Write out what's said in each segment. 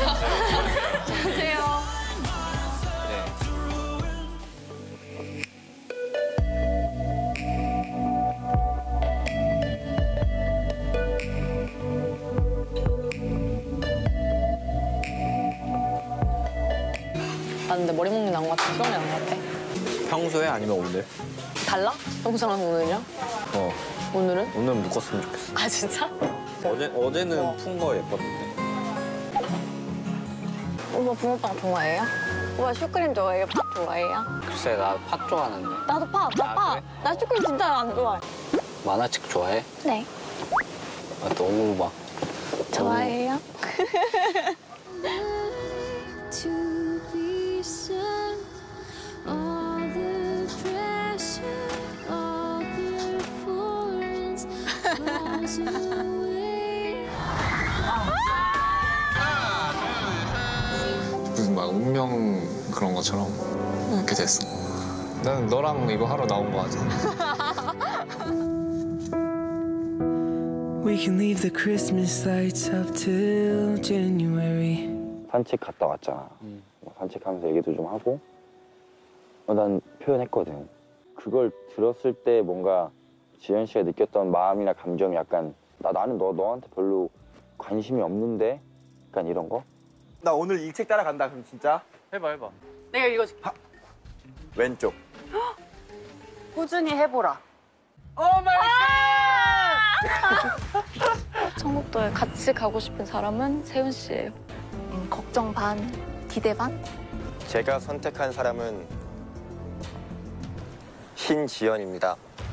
안녕하세요. 아, 근데 머리 묶는 나온 것 같아? 수영이 나온 것 같아? 평소에 아니면 오늘? 달라? 평소랑 오늘이랑? 오늘은? 오늘은 묶었으면 좋겠어. 아, 진짜? 어제는 푼 거 예뻤는데. 오빠 붕어빵 좋아해요? 오빠 슈크림 좋아해요? 팥 좋아해요? 글쎄, 나 팥 좋아하는데. 나도 팥, 나 팥. 그래? 나 슈크림 진짜 안 좋아해. 만화책 좋아해? 네. 아, 너무 막. 좋아해요? 무슨 막 운명 그런 것처럼 이렇게 됐어. 나는 너랑 이거 하러 나온 거 같아. We can leave the Christmas lights up till January. 산책 갔다 왔잖아. 산책하면서 얘기도 좀 하고 난 표현했거든. 그걸 들었을 때 뭔가 지현 씨가 느꼈던 마음이나 감정이 약간 나는 너한테 별로 관심이 없는데 약간 이런 거? 나 오늘 이 책 따라간다 그럼 진짜? 해봐. 내가 읽어줄게. 왼쪽. 꾸준히 해보라. 오 마이 갓! 청국도에 같이 가고 싶은 사람은 세훈 씨예요. 걱정 반, 기대 반? 제가 선택한 사람은 신지연입니다.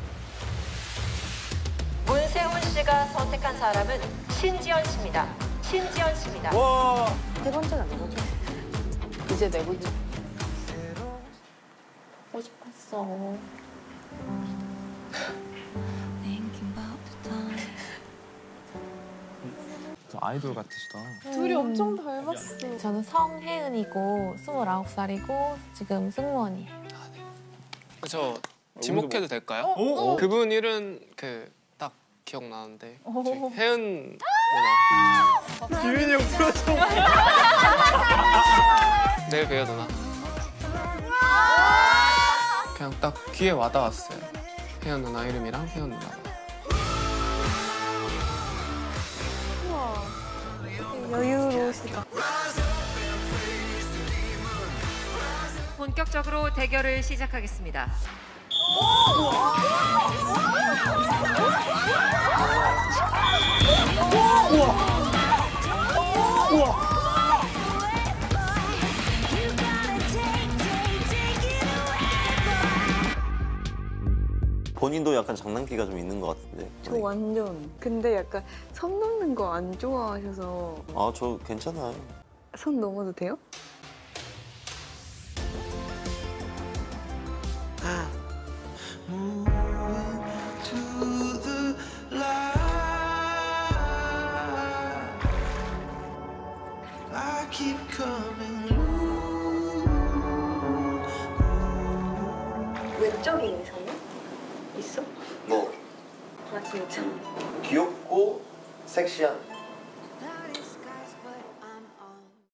문세훈 씨가 선택한 사람은 신지연 씨입니다. 신지연 씨입니다. 와. 세 번째가 누구죠? 이제 네 번째. 보고 싶었어. 아이돌 같으시다. 둘이 엄청 닮았어. 저는 성혜은이고 29살이고 지금 승무원이에요. 저 지목해도 될까요? 그분 이름 딱 기억나는데 혜은 누나. 지민이 형 표정. 내일 봬요 누나. 그냥 딱 귀에 와닿았어요. 혜연 누나 이름이랑 혜연 누나. 여유로우시다. 본격적으로 대결을 시작하겠습니다. 본인도 약간 장난기가 좀 있는 것 같은데. 저 완전. 근데 약간 선 넘는 거 안 좋아하셔서. 아, 저 괜찮아요. 선 넘어도 돼요? 외적인 이상형? 있어? 뭐? 아 진짜? 귀엽고 섹시한.